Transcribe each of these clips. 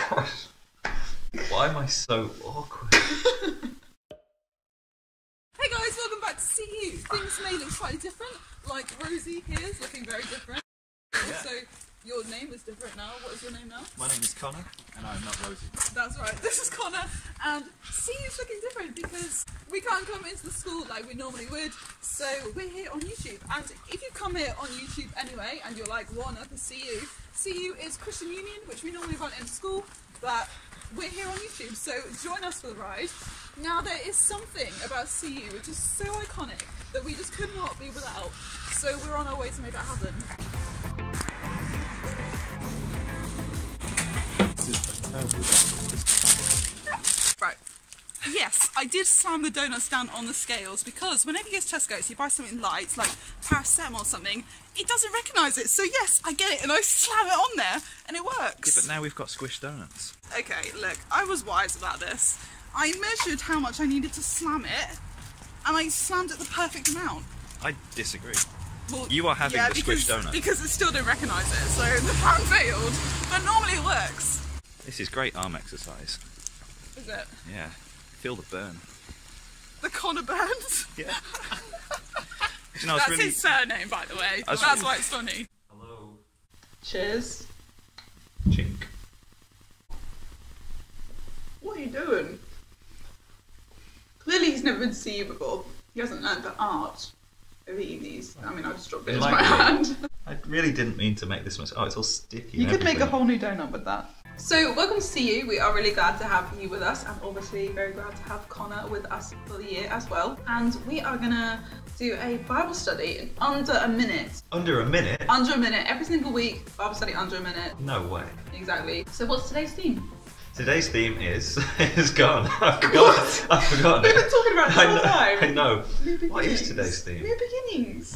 gosh. Why am I so awkward? Hey guys, welcome back to See You. Things may look slightly different, like Rosie here is looking very different. Yeah. Also, your name is different now. What is your name now? My name is Connor, and I'm not Rosie. That's right, this is Connor, and See You's looking different because we can't come into the school like we normally would, so we're here on YouTube. And if you come here on YouTube anyway, and you're like, what on earth is See You is Christian Union, which we normally run in school, but we're here on YouTube, so join us for the ride. Now there is something about See You which is so iconic that we just could not be without, so we're on our way to make that happen. Right. Yes, I did slam the donuts down on the scales because whenever you go to Tesco's, you buy something light, like paracetamol or something, it doesn't recognise it. So yes, I get it and I slam it on there and it works. Yeah, but now we've got squished donuts. Okay, look, I was wise about this. I measured how much I needed to slam it and I slammed it the perfect amount. I disagree. Well, You are having the squished donut. Because it still didn't recognise it, so the plan failed. But normally it works. This is great arm exercise. Is it? Yeah. Feel the burn. The Connor Burns? Yeah. You know, That's really... his surname, by the way. That's why it's funny. Hello. Cheers. Chink. What are you doing? Clearly he's never been to See You before. He hasn't learned the art of eating these. I mean, I just dropped it into my hand. I really didn't mean to make this much. Oh, it's all sticky. You could make a everything. whole new donut with that. So, welcome to See You. We are really glad to have you with us, and obviously very glad to have Connor with us for the year as well. And we are gonna do a Bible study in under a minute. Under a minute? Under a minute. Every single week, Bible study under a minute. No way. Exactly. So, what's today's theme? Today's theme is gone. I've forgotten We've it. been talking about it the whole time. I know. New What is beginnings. today's theme? New beginnings.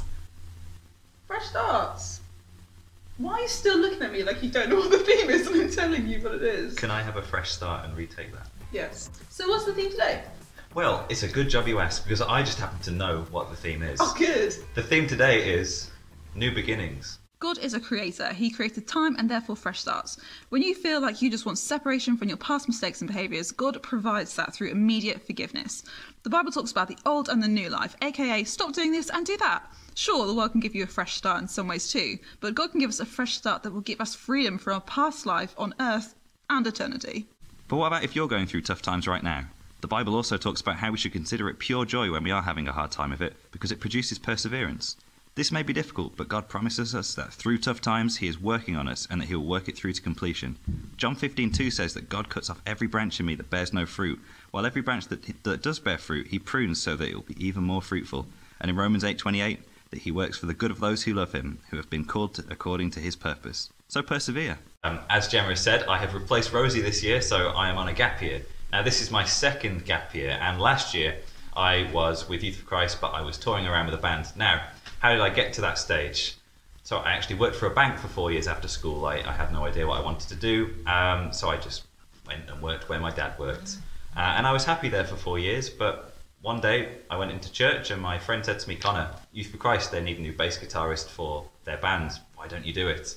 Fresh starts. Why are you still looking at me like you don't know what the theme is and I'm telling you what it is? Can I have a fresh start and retake that? Yes. So what's the theme today? Well, it's a good job you asked because I just happen to know what the theme is. Oh, good. The theme today is new beginnings. God is a creator. He created time and therefore fresh starts. When you feel like you just want separation from your past mistakes and behaviours, God provides that through immediate forgiveness. The Bible talks about the old and the new life, aka stop doing this and do that. Sure, the world can give you a fresh start in some ways too, but God can give us a fresh start that will give us freedom from our past life on earth and eternity. But what about if you're going through tough times right now? The Bible also talks about how we should consider it pure joy when we are having a hard time of it, because it produces perseverance. This may be difficult, but God promises us that through tough times He is working on us and that He will work it through to completion. John 15:2 says that God cuts off every branch in me that bears no fruit, while every branch that does bear fruit He prunes so that it will be even more fruitful. And in Romans 8:28, that He works for the good of those who love Him, who have been called according to His purpose. So persevere. As Gemma said, I have replaced Rosie this year, so I am on a gap year. Now this is my second gap year, and last year I was with Youth for Christ, but I was touring around with a band. Now, how did I get to that stage? So I actually worked for a bank for 4 years after school. I had no idea what I wanted to do, so I just went and worked where my dad worked. And I was happy there for 4 years, but one day I went into church and my friend said to me, Connor, Youth for Christ, they need a new bass guitarist for their band. Why don't you do it?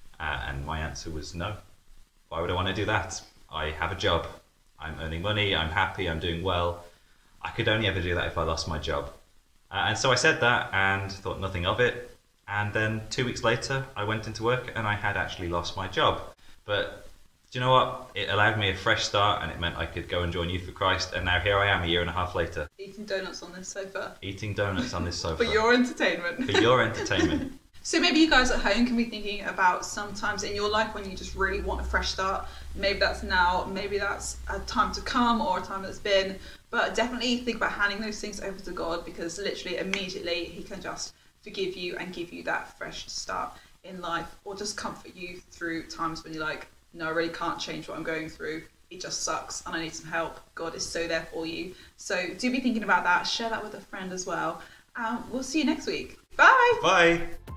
And my answer was no. Why would I want to do that? I have a job. I'm earning money, I'm happy, I'm doing well. I could only ever do that if I lost my job. And so I said that and thought nothing of it. And then 2 weeks later, I went into work and I had actually lost my job. But do you know what? It allowed me a fresh start and it meant I could go and join Youth for Christ. And now here I am a year and a half later. Eating donuts on this sofa. Eating donuts on this sofa. For your entertainment. For your entertainment. So maybe you guys at home can be thinking about some times in your life when you just really want a fresh start. Maybe that's now, maybe that's a time to come or a time that's been. But definitely think about handing those things over to God, because literally immediately He can just forgive you and give you that fresh start in life, or just comfort you through times when you're like, no, I really can't change what I'm going through. It just sucks and I need some help. God is so there for you. So do be thinking about that. Share that with a friend as well. We'll see you next week. Bye. Bye.